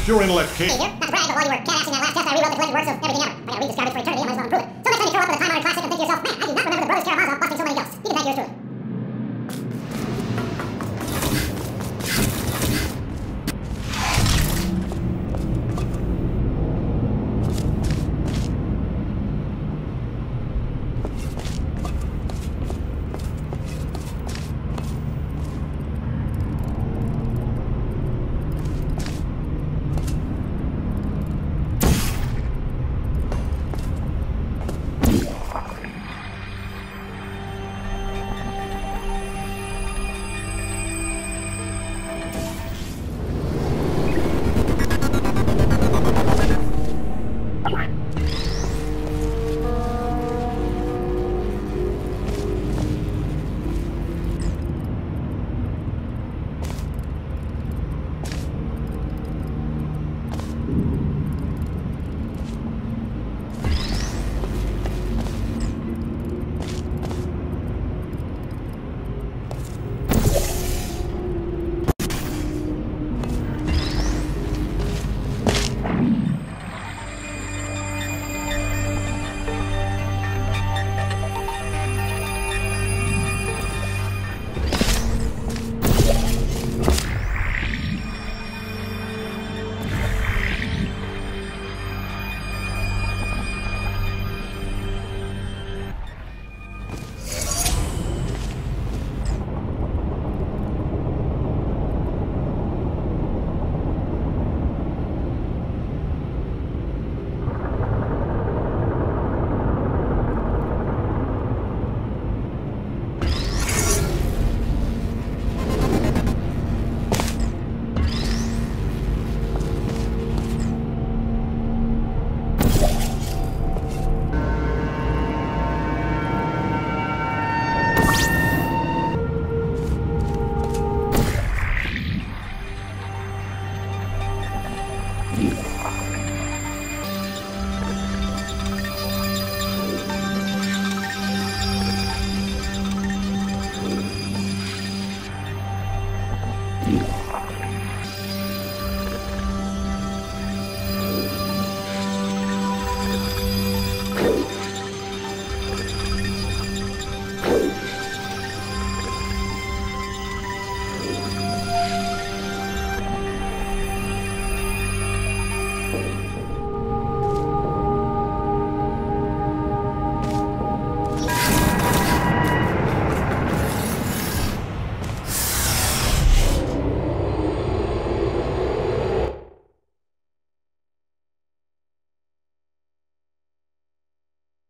pure intellect, Kate. Hey, dear. Not to brag, but while you were cat-axing that last test, I rewrote the collected works of everything ever. I gotta read this garbage for eternity, I might as well improve it. So next time you curl up with a time-honored classic and think to yourself, man, I do not remember the brothers Karamazov busting so many ghosts. You can thank yours truly.